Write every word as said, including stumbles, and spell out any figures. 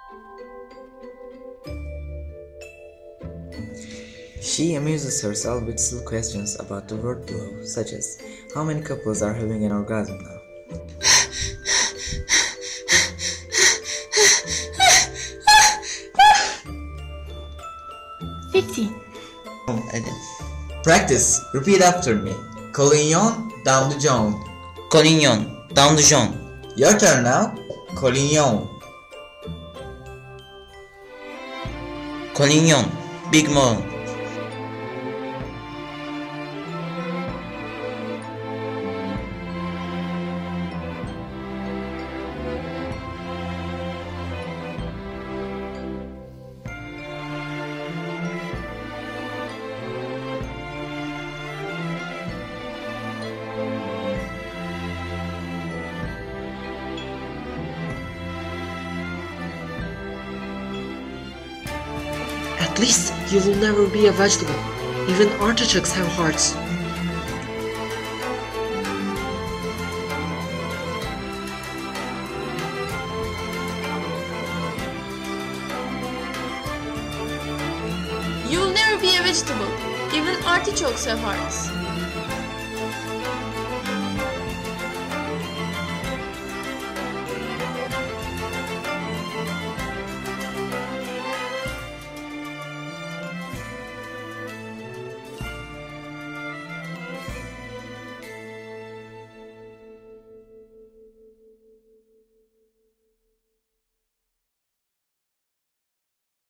She amuses herself with silly questions about the word love, such as, how many couples are having an orgasm now? Fifteen. Practice. Repeat after me. Collignon, down the John. Collignon, down the John. Your turn now. Collignon. Collignon, big mole. At least you will never be a vegetable. Even artichokes have hearts. You will never be a vegetable. Even artichokes have hearts.